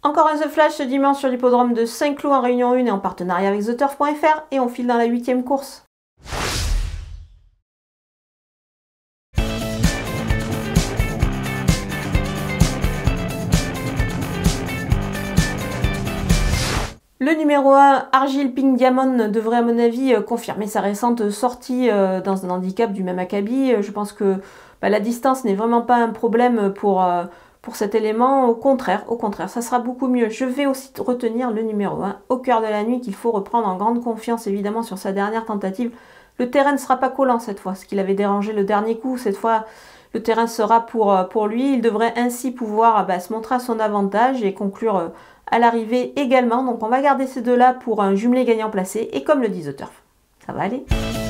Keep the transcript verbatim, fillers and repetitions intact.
Encore un The Flash ce dimanche sur l'hippodrome de Saint-Cloud en Réunion un et en partenariat avec The Turf point F R et on file dans la huitième course. Le numéro un, Argile Pink Diamond, devrait à mon avis confirmer sa récente sortie dans un handicap du même acabit. Je pense que bah, la distance n'est vraiment pas un problème pour, pour cet élément. Au contraire, au contraire, ça sera beaucoup mieux. Je vais aussi retenir le numéro un, Au cœur de la nuit, qu'il faut reprendre en grande confiance évidemment sur sa dernière tentative. Le terrain ne sera pas collant cette fois, ce qui l'avait dérangé le dernier coup. Cette fois, le terrain sera pour, pour lui. Il devrait ainsi pouvoir bah, se montrer à son avantage et conclure à l'arrivée également. Donc on va garder ces deux-là pour un jumelé gagnant placé. Et comme le dit The Turf, ça va aller.